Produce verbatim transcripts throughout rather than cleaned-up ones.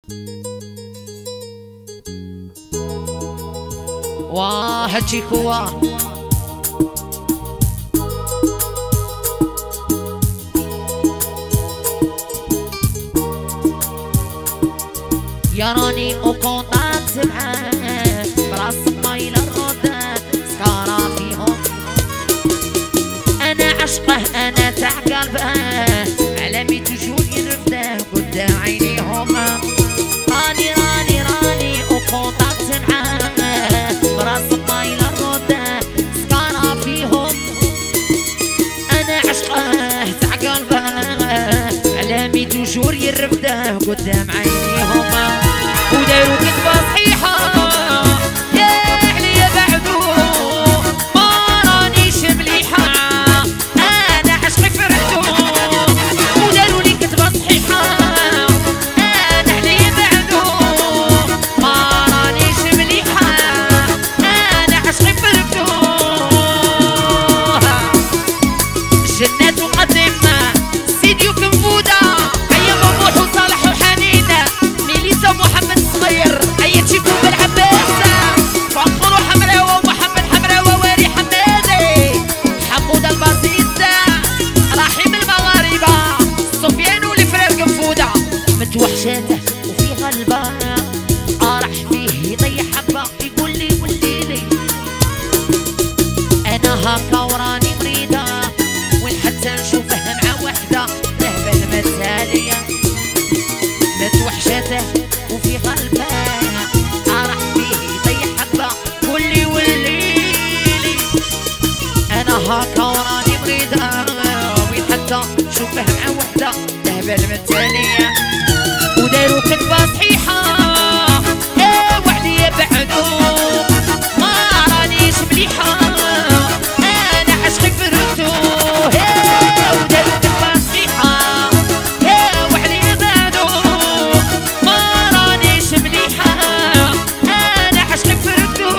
واحد شيكوا يراني وكونتاكت معاه براس مايل الردة سكارة فيهم. أنا عشقه أنا تاع قلبه علامي تجول يرفده قدام عينيهم. راني راني راني وكونتاكت معاه براس مايل الردة سكارة فيهم. أنا عشقه تاع قلبه علامي تجول يرفده قدام عينيهم. ودايرو كتبة صحيحة يا عليا بعدو ما رانيش مليحة أنا عشقي فرحتو. ودايرو لي كتبة صحيحة أنا عليا بعدو ما رانيش مليحة أنا عشقي فرحتو. جنات وقدمنا سيديو كنفودة أيام بوح وصالح وحنينة ميليسا محمد صغير أي تشيكو بالعباسة فخر وحمراوة ومحمد حمراوة واري حمادي حمود البازيزة رحيم المغاربة سفيان والفرير كنفودة متوحشاته وفي غلبة أرح فيه يضيع حبة يقول لي ولي لي أنا هاكا وراني مريدة وين حتى نشوفه مع وحدة لهبة المثالية متوحشاته وفي قلبه أرح فيه يضيع حبة كلي والليلي. أنا هاكا وراني مريدة وين حتى نشوفه مع وحدة لهبة المثالية. ودايرو كتبة صحيحة إيه وعليا بعدو ما رانيش مليحة أنا عشقي فرتو. ودايرو كتبة صحيحة إيه وعليا بعدو ما رانيش مليحة أنا عشقي فرتو.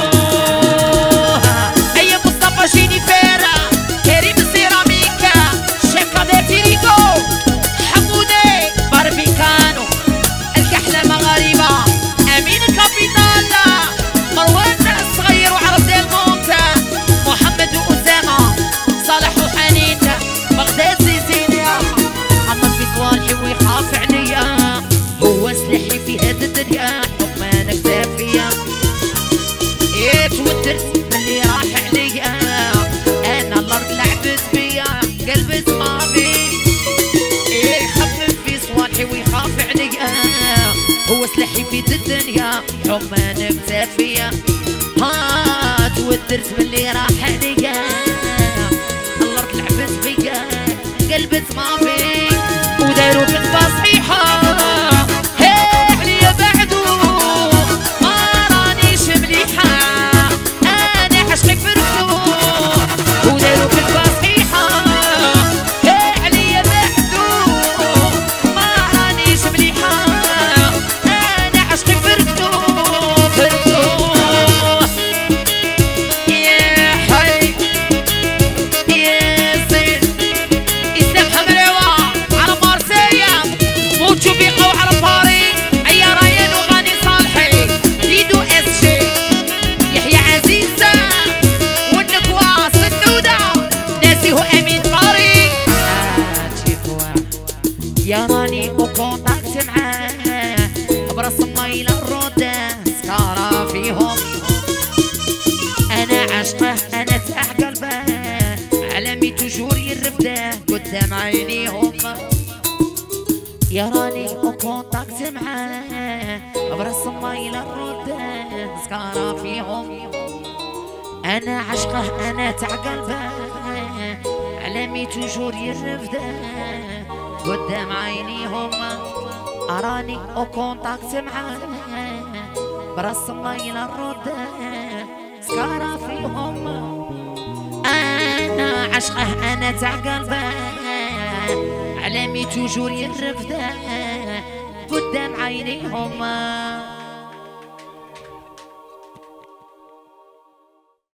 أيا مصطفى جينيفيرا كريم سيراميكا شيكا ديريكو حمودي باربيكانو الكحلة مغاربة أمين كابيتالا مروان الصغير وعرب ديال مونتا محمد وأسامة صالح وحنين بغداد زيزينيا محمد في صوالحي ويخاف عليا هو سلاحي في هاد الدنيا حكم أنا كتافية. إيه توترت ملي راح عليا أنا الأرض لعبت بيا قلبت صافي. إيه خفف في صوالحي ويخاف عليا هو سلاحي في الدنيا حكم أنا كتافية. ها توترت ملي راح عليا الأرض لعبت بيا قلبت صافي. ودايرو كتبة صحيحة هي عليا بعدو ما رانيش مليحة أنا عشقي فرتو. ودايرو كتبة صحيحة هي عليا بعدو ما رانيش مليحة أنا عشقي فرتو فرتو. يا حي يا زين إسلام حمراوة على مارسيليا موتشو بيقا وعلى باريس أيا ريان وغاني صالحي ليدو اس جي يحيى عزيزة والنكواس النودة ناسي هو أمين قاري. يا راني وكونتاكت معاه براس مايل الردة سكارة فيهم. أنا عشقه أنا تاع قلبه علامي تجور يرفده قدام عينيهم. يا راني وكونتاكت معاه براس مايل الردة سكارة فيهم. أنا عشقه أنا تاع قلبه علامي تجور يرفده قدام عينيهم. أراني وكونتاكت معاه براس مايل الردة سكارة فيهم. أنا عشقه أنا تاع قلبه علامي تجور يرفده قدام عينيهم.